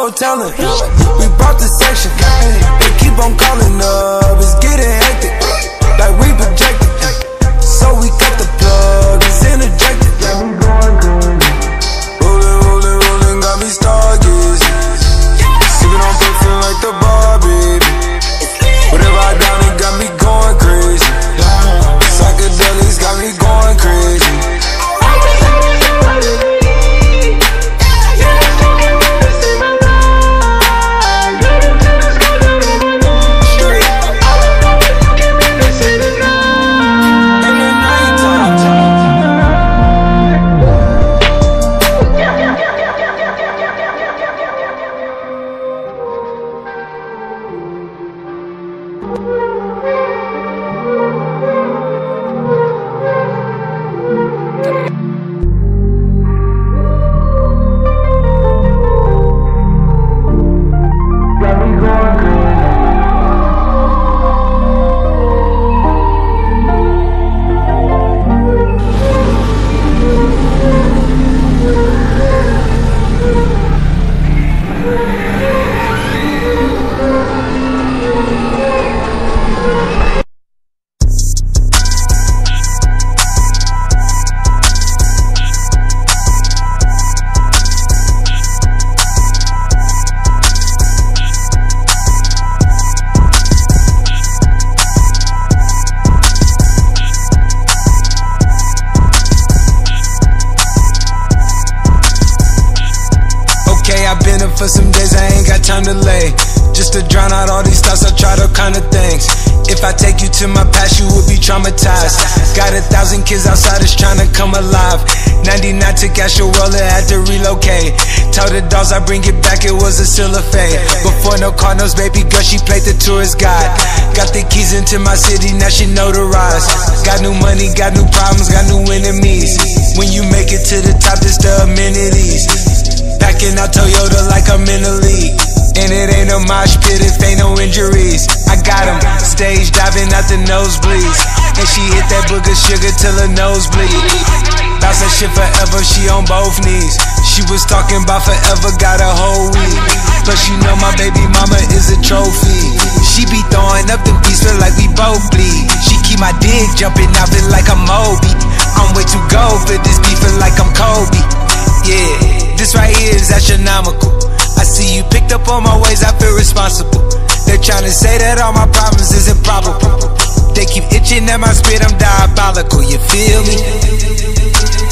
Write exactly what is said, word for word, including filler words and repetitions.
no talent. We brought the section, they keep on calling up. It's getting hectic, like we projected. So we cut the plug, it's interjected. Got me going crazy. Rollin', rollin', rollin', got me stargazing. Sippin' on perfume like the bar, baby. Whatever I down, it got me going crazy. Psychedelics got me going crazy. For some days I ain't got time to lay, just to drown out all these thoughts. I tried all kind of things. If I take you to my past, you would be traumatized. Got a thousand kids outside that's trying to come alive. Ninety-nine took Astroworld, had to relocate. Tell the dolls I bring it back, it was a still a fade. Before no car knows, baby girl, she played the tourist guide. Got the keys into my city, now she notarized. Got new money, got new problems, got new enemies. When you make it to the top, it's the amenities. Packing out Toyota like I'm in the league. And it ain't a mosh pit if ain't no injuries. I got him, stage diving out the nosebleeds. And she hit that booger sugar till her nose bleed. Bounce that shit forever, she on both knees. She was talking about forever, got a whole week. Plus you know my baby mama is a trophy. She be throwing up the beats, feel like we both bleed. She keep my dick jumping out, feel like I'm Moby. I'm way too gold for this beef, feel like I'm Kobe. Yeah, this right here is astronomical. I see you picked up on my ways, I feel responsible. They're trying to say that all my problems is improbable. They keep itching at my spit, I'm diabolical, you feel me?